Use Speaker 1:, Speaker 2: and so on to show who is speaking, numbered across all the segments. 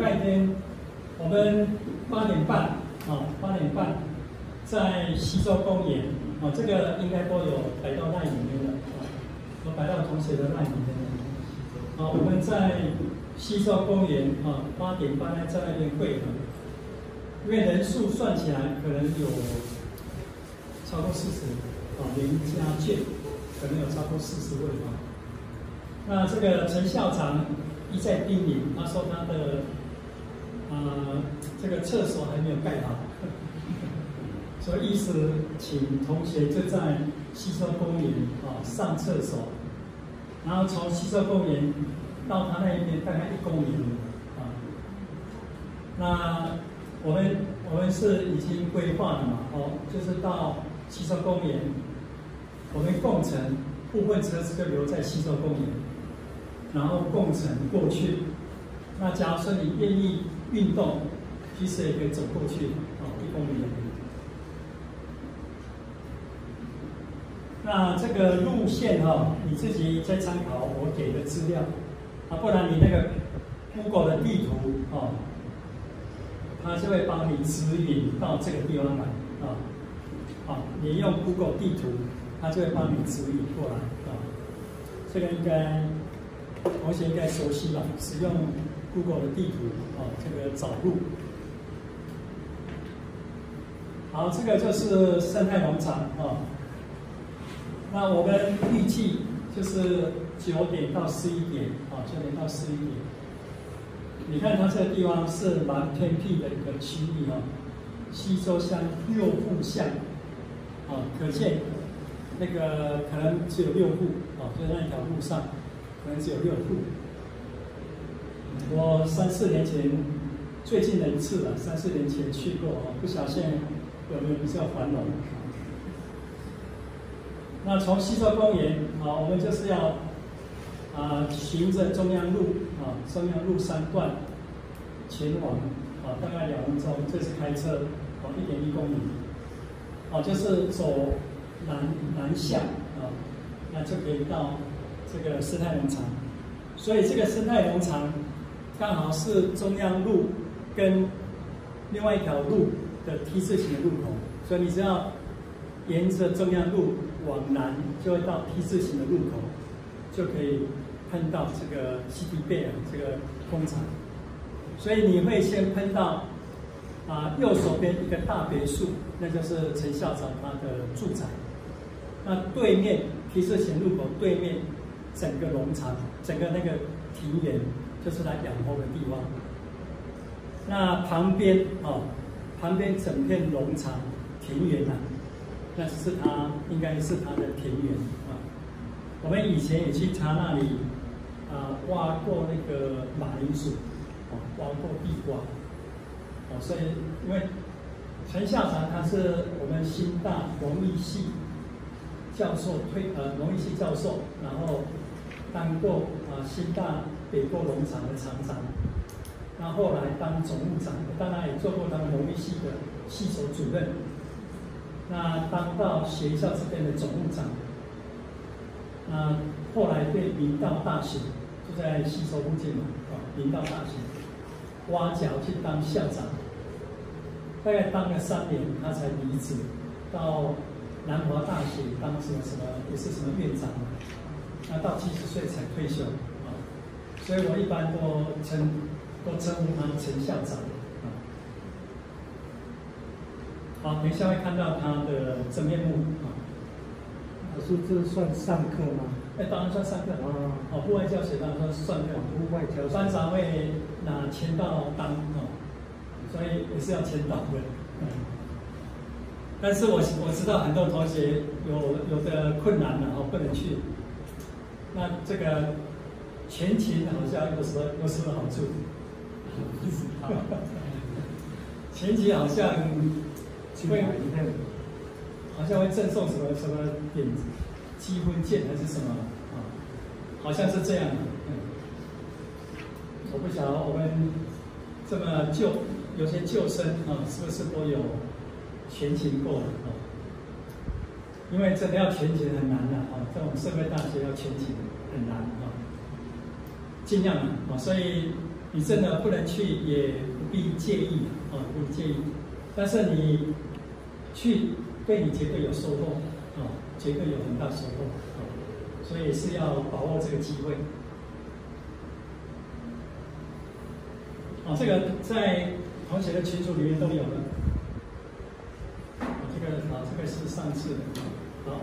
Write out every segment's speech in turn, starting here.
Speaker 1: 那一天我们8点半在西洲公园这个应该都有摆到那里面了有摆到同学的那里面了我们在西洲公园8点半在那边会合，因为人数算起来可能有超过40连加券可能有超过40位那这个陈校长一再叮咛，他说他的这个厕所还没有盖好，所以意思请同学就在西洲公园上厕所，然后从西洲公园到他那一边大概1公里那我们是已经规划了嘛就是到西洲公园，我们共乘部分车子就留在西洲公园，然后共乘过去。那假如说你愿意运动，其实也可以走过去1公里。那这个路线你自己再参考我给的资料不然你那个 Google 的地图它就会帮你指引到这个地方来你用 Google 地图，它就会帮你指引过来这个应该同学应该熟悉吧？使用 Google 的地图这个找路。好，这个就是生态农场那我们预计就是9点到11点9点到11点。你看它这个地方是蛮偏僻的一个区域西洲乡6户巷可见那个可能只有6户就那一条路上可能只有6户。我3、4年前最近的一次了，3、4年前去过不晓得现在有没有比较繁荣。那从西洲公园我们就是要循着中央路中央路3段前往大概2分钟，这是开车1.1公里就是走南向那就可以到这个生态农场。所以这个生态农场刚好是中央路跟另外一条路的 T 字形的路口，所以你只要沿着中央路往南，就会到 T 字形的路口，就可以喷到这个西堤贝尔这个工厂。所以你会先喷到右手边一个大别墅，那就是陈校长他的住宅。那对面 T 字形路口对面整个农场，整个那个庭园就是他养蜂的地方。那旁边旁边整片农场庭园那是他应该是他的田园我们以前也去他那里挖过那个马铃薯挖过地瓜所以因为陈校长他是我们新大农艺系教授农艺系教授，然后当过新大北沟农场的厂长，那后来当总务长，当然也做过他们农艺系的系所主任，那当到学校这边的总务长，那后来对明道大学就在西洲附近嘛明道大学挖角去当校长，大概当了3年，他才离职，到南华大学当什么也是什么院长，那到70岁才退休所以我一般都称呼他陈校长好，等一下会看到他的真面目
Speaker 2: 老师，这算上课吗？
Speaker 1: 当然算上课户外教学当然算课，
Speaker 2: 户外教学，
Speaker 1: 班长会拿签到当所以也是要签到的但是我知道很多同学有的困难不能去。那这个全勤好像有什么好处？全勤好像会赠送什么点积分券还是什么好像是这样的。我不晓得我们这么有些旧生是不是都有全勤过的因为真的要全勤很难的这种社会大学要全勤很难尽量所以你真的不能去，也不必介意啊，不必介意。但是你去，对你绝对有收获啊，绝对有很大收获啊，所以是要把握这个机会。啊，这个在同学的群组里面都有的。这个是上次的，好。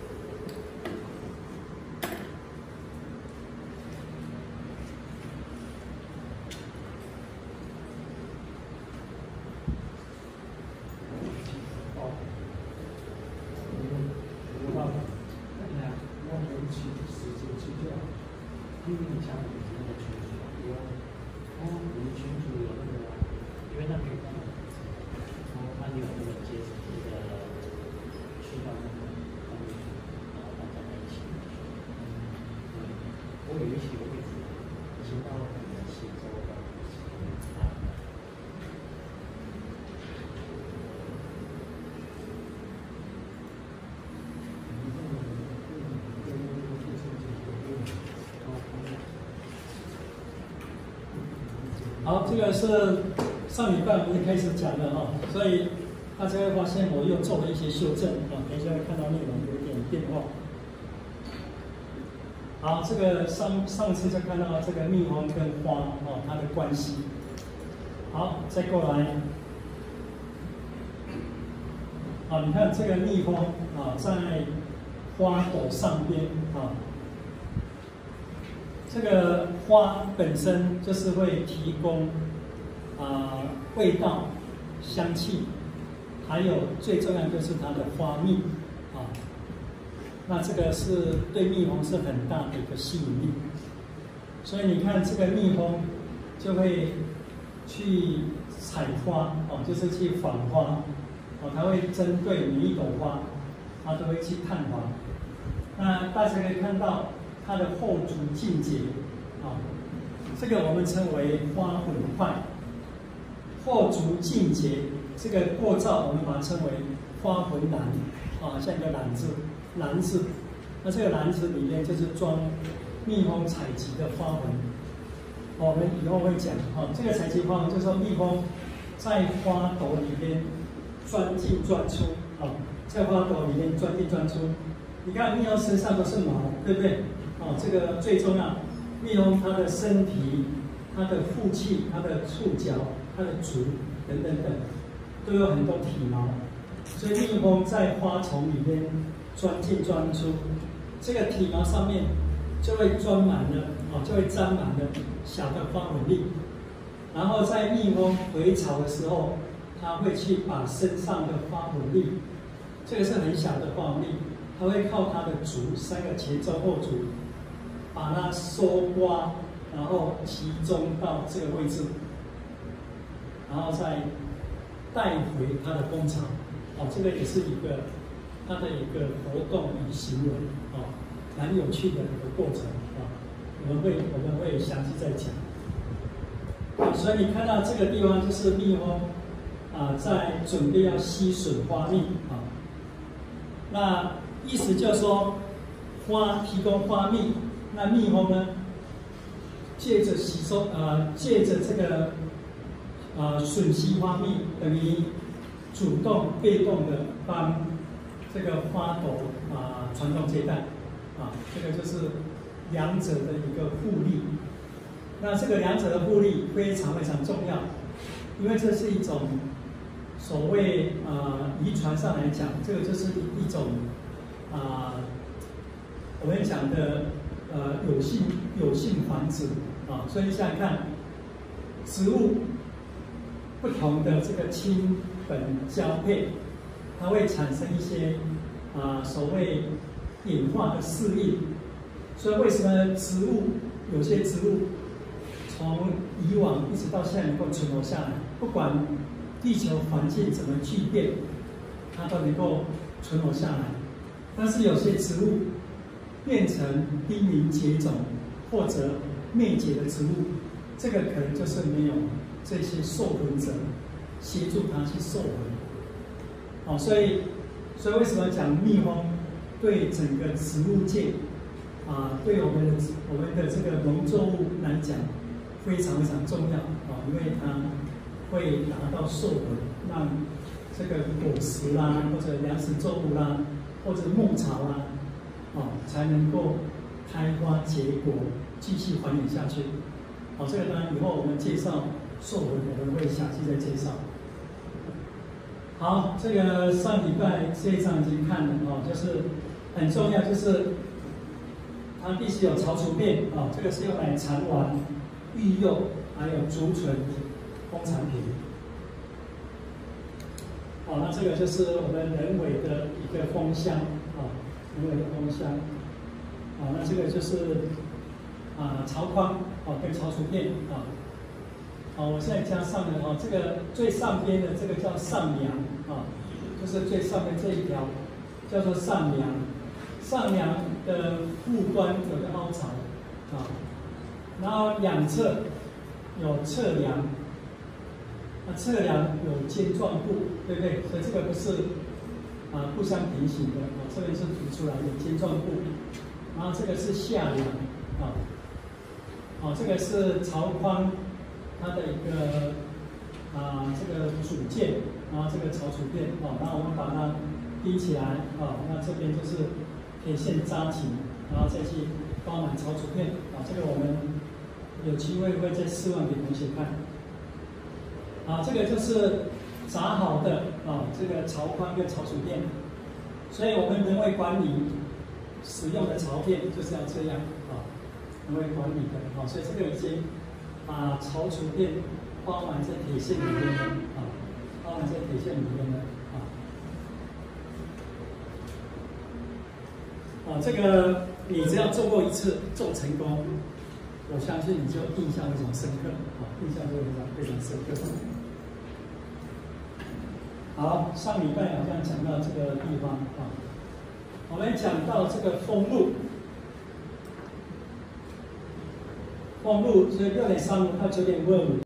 Speaker 1: 好，这个是上礼拜我们开始讲的哈，所以大家会发现我又做了一些修正啊，等一下会看到内容有点变化。好，这个上次就看到这个蜜蜂跟花哦它的关系。好，再过来，啊，你看这个蜜蜂啊在花朵上边啊。这个花本身就是会提供味道、香气，还有最重要就是它的花蜜啊。那这个是对蜜蜂是很大的一个吸引力，所以你看这个蜜蜂就会去采花哦，就是去访花哦，它会针对每一朵花，它都会去探花。那大家可以看到。它的后足茎节，啊，这个我们称为花粉块。后足茎节这个构造，我们把它称为花粉篮，啊，像一个篮子，篮子。那这个篮子里面就是装蜜蜂采集的花粉。我们以后会讲，啊，这个采集花粉就是说蜜蜂在花朵里面钻进钻出，啊，在花朵里面钻进钻出。你看蜜蜂身上都是毛，对不对？哦，这个最重要，蜜蜂它的身体、它的腹气、它的触角、它的足等等等，都有很多体毛，所以蜜蜂在花丛里面钻进钻出，这个体毛上面就会装满了，哦，就会沾满了小的花粉粒，然后在蜜蜂回巢的时候，它会去把身上的花粉粒，这个是很小的花粉粒，它会靠它的足3个前中后足。把它收刮，然后集中到这个位置，然后再带回它的蜂巢。哦，这个也是一个它的一个活动与行为，哦，蛮有趣的一个过程啊。我们会详细再讲。所以你看到这个地方就是蜜蜂在准备要吸吮花蜜啊。那意思就是说，花提供花蜜。那蜜蜂呢，借着吸收借着这个吮吸花蜜，等于主动被动的帮这个花朵传宗接代啊，这个就是两者的一个互利。那这个两者的互利非常非常重要，因为这是一种所谓遗传上来讲，这个就是一种我们讲的。有性繁殖啊，所以想想看，植物不同的这个亲本交配，它会产生一些所谓演化的适应。所以为什么有些植物从以往一直到现在能够存活下来，不管地球环境怎么巨变，它都能够存活下来。但是有些植物变成濒临绝种或者灭绝的植物，这个可能就是没有这些授粉者协助它去授粉。哦，所以为什么讲蜜蜂对整个植物界对我们的这个农作物来讲非常非常重要啊，因为它会达到授粉，让这个果实啦，或者粮食作物啦，或者牧草啦，才能够开花结果，继续繁衍下去。这个当然以后我们介绍授粉，我们会详细再介绍。好，这个上礼拜这一章已经看了就是很重要，就是它必须有槽除变这个是用来产卵、育幼，还有储存工产品。那这个就是我们人为的一个风箱人为的风箱。那这个就是槽框跟槽除片我现在加上了这个最上边的这个叫上梁就是最上面这一条叫做上梁。上梁的腹端有个凹槽然后两侧有侧梁，侧梁有尖状部，对不对？所以这个不是互相平行的这边是凸出来有尖状部，然后这个是下梁这个是槽框它的一个这个组件，然后这个槽除片然后我们把它钉起来那这边就是铁线扎紧，然后再去包满槽除片这个我们有机会会再示范给同学看。这个就是炸好的这个槽框跟槽除片，所以我们人为管理使用的槽片就是要这样人为管理的所以这个已经把槽除片包含在铁线里面了包含在铁线里面了这个你只要做过一次，做成功，我相信你就印象非常深刻印象就非常深刻。好，上礼拜好像讲到这个地方我们讲到这个封路，封路是6.35到9.55。